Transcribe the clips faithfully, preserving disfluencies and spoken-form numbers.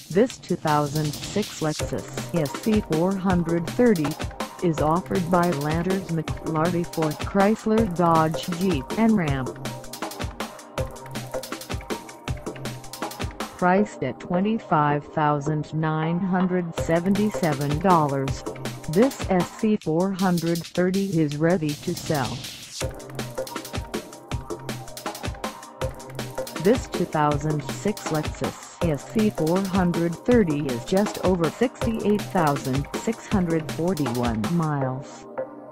This two thousand six Lexus S C four thirty is offered by Landers McLarty Ford Chrysler Dodge Jeep and Ram. Priced at twenty-five thousand nine hundred seventy-seven dollars, this S C four thirty is ready to sell. This two thousand six Lexus S C four thirty is just over sixty-eight thousand six hundred forty-one miles.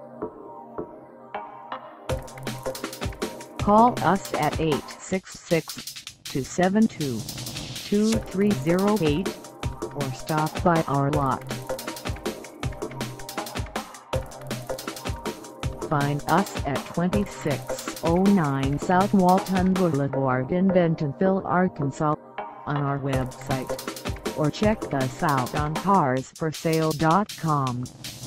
Call us at eight six six, two seven two, two three zero eight or stop by our lot. Find us at twenty-six oh nine South Walton Boulevard in Bentonville, Arkansas, on our website, or check us out on cars for sale dot com.